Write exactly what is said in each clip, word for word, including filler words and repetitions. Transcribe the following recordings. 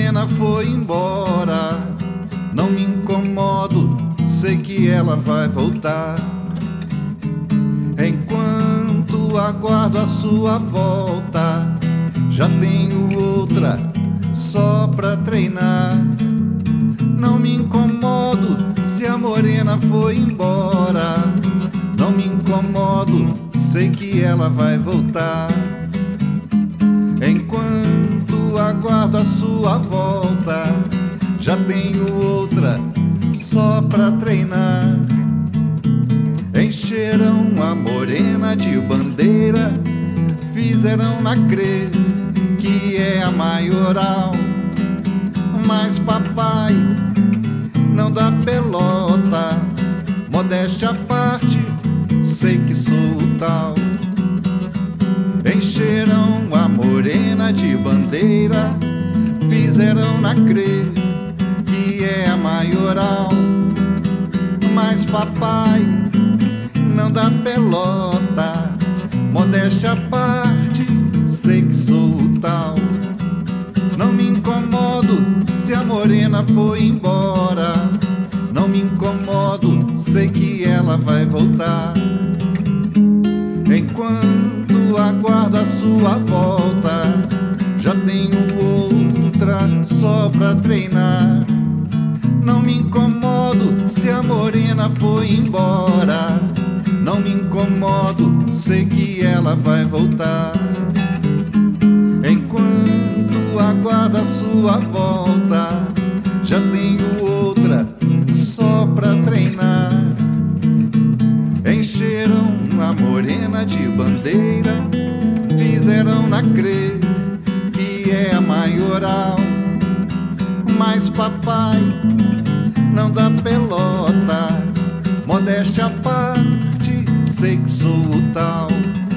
morena foi embora. Não me incomodo, sei que ela vai voltar. Enquanto aguardo a sua volta, já tenho outra só pra treinar. Não me incomodo se a morena foi embora. Não me incomodo, sei que ela vai voltar. Enquanto aguardo a sua volta, já tenho outra só pra treinar. Encheram a morena de bandeira, fizeram-na crer que é a maioral. Mas papai não dá pelota, modéstia à parte, sei que sou o tal. Encheram a morena de bandeira, fizeram-na crer que é a maioral. Mas papai não dá pelota, modéstia à parte, sei que sou o tal. Não me incomodo se a morena foi embora. Não me incomodo, sei que ela vai voltar. Enquanto aguardo a sua volta, já tenho outra só pra treinar. Não me incomodo se a morena foi embora. Não me incomodo, sei que ela vai voltar. Enquanto aguardo a sua volta, já tenho outra só pra treinar. Encheram a morena de bandeira, fizeram-na crer que é a maioral. Mas papai não dá pelota, modéstia à parte, sei que sou o tal.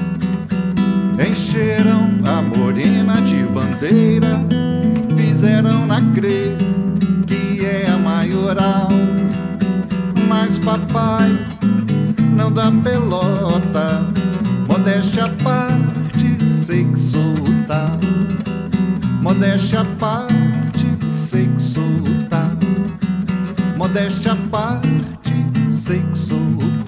Encheram a morena de bandeira, fizeram-na crer que é a maioral. Mas papai não dá pelota, modéstia à parte, sei que sou o tal. Modéstia à parte, sei que sou o tal. Modéstia à parte, sei que sou o tal.